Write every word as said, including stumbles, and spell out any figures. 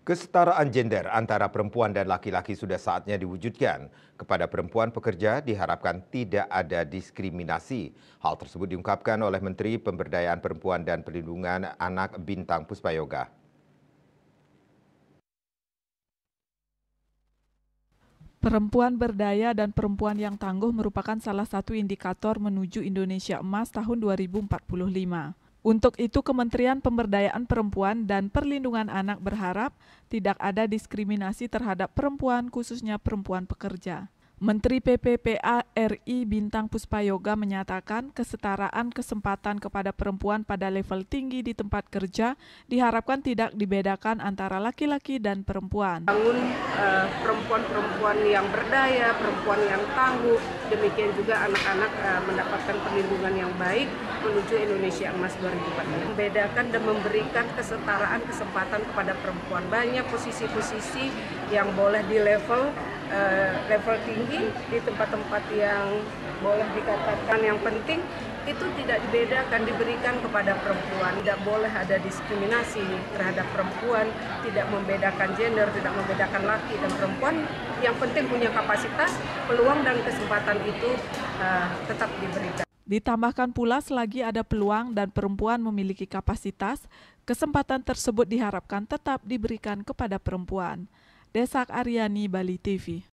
Kesetaraan gender antara perempuan dan laki-laki sudah saatnya diwujudkan. Kepada perempuan pekerja diharapkan tidak ada diskriminasi. Hal tersebut diungkapkan oleh Menteri Pemberdayaan Perempuan dan Perlindungan Anak Bintang Puspayoga. Perempuan berdaya dan perempuan yang tangguh merupakan salah satu indikator menuju Indonesia Emas tahun dua ribu empat puluh lima. Untuk itu, Kementerian Pemberdayaan Perempuan dan Perlindungan Anak berharap tidak ada diskriminasi terhadap perempuan, khususnya perempuan pekerja. Menteri P P P A R I Bintang Puspayoga menyatakan kesetaraan kesempatan kepada perempuan pada level tinggi di tempat kerja diharapkan tidak dibedakan antara laki-laki dan perempuan. Bangun uh, perempuan-perempuan yang berdaya, perempuan yang tangguh, demikian juga anak-anak uh, mendapatkan perlindungan yang baik menuju Indonesia Emas dua ribu empat puluh lima. Membedakan dan memberikan kesetaraan kesempatan kepada perempuan. Banyak posisi-posisi yang boleh di level uh, level tinggi, di tempat-tempat yang boleh dikatakan yang penting itu tidak dibedakan, diberikan kepada perempuan. Tidak boleh ada diskriminasi terhadap perempuan, tidak membedakan gender, tidak membedakan laki dan perempuan. Yang penting punya kapasitas, peluang dan kesempatan itu uh, tetap diberikan. Ditambahkan pula selagi ada peluang dan perempuan memiliki kapasitas, kesempatan tersebut diharapkan tetap diberikan kepada perempuan. Desak Aryani, Bali T V.